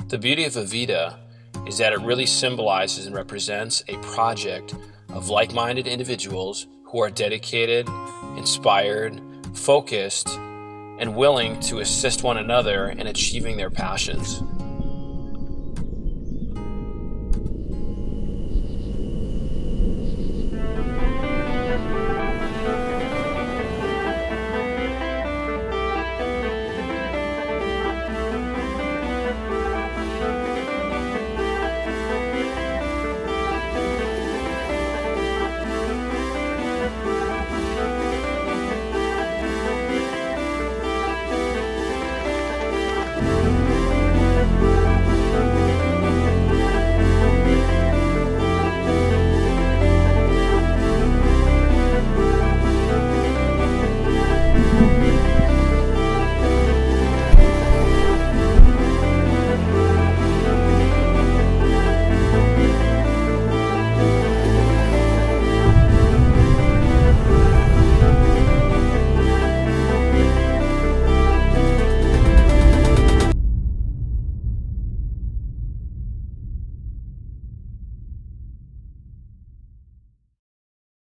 The beauty of Vivida is that it really symbolizes and represents a project of like-minded individuals who are dedicated, inspired, focused, and willing to assist one another in achieving their passions.